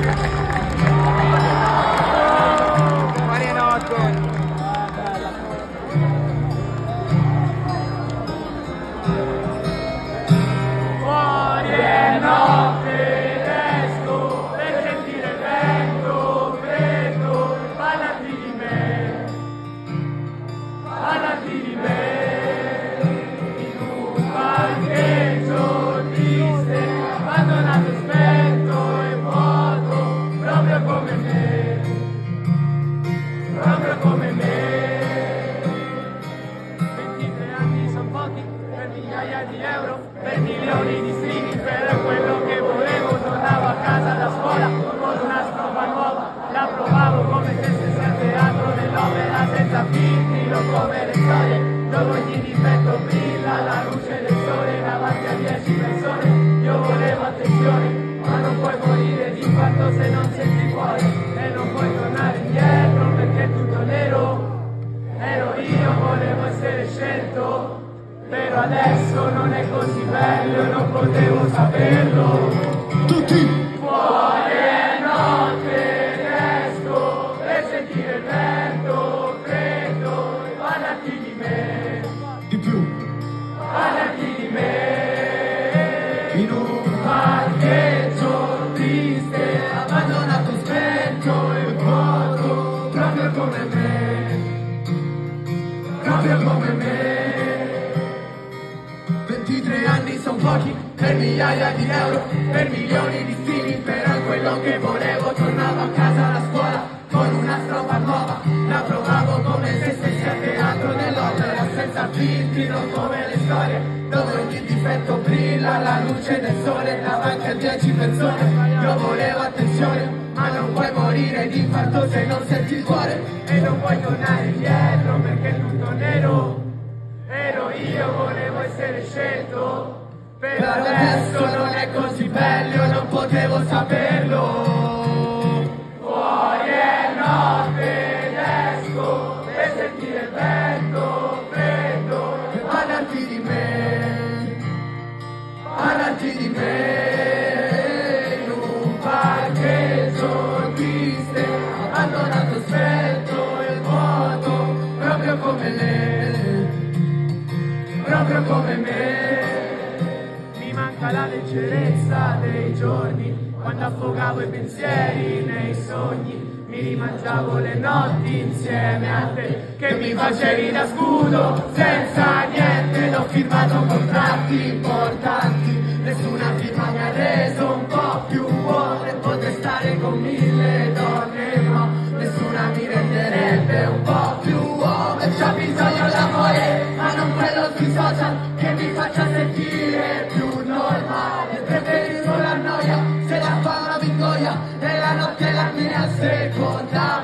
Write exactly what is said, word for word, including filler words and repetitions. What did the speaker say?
Adesso non è così bello, non potevo saperlo. Tutti! Fuori è notte, esco per sentire il vento freddo. Parlati di me, Di più! parlati di me. In un parcheggio triste, abbandonato, spento e vuoto, proprio come me, proprio come me. ventitré anni son pochi per migliaia di euro, per milioni di stili, però quello che volevo. Tornavo a casa da scuola con una strofa nuova, la provavo come se stessi a teatro nell'opera, senza filtri, non come le storie dove ogni difetto brilla alla luce del sole davanti a dieci persone. Io volevo attenzione, ma non puoi morire di infarto se non senti il cuore, E non puoi tornare indietro perché è tutto nero. Ero io, volevo essere scelto, però adesso non è così bello, non potevo saperlo. Fuori è notte ed esco per sentire il vento freddo. parlati di me, parlati di me. In un parcheggio triste, abbandonato, spento e vuoto, proprio come me, proprio come me. Mi manca la leggerezza dei giorni, quando affogavo i pensieri nei sogni. Mi rimangiavo le notti insieme a te, che mi facevi da scudo, senza niente. L'ho firmato contratti importanti, nessuna firma mi ha reso un po' più uomo. E potrei stare con mille donne, ma nessuna mi renderebbe un po' più uomo. E c'ho bisogno d'amore, ma non quello sui social, che mi faccia sentire più normale. Preferisco la noia, se la fama mi ingoia, e la notte è la mia seconda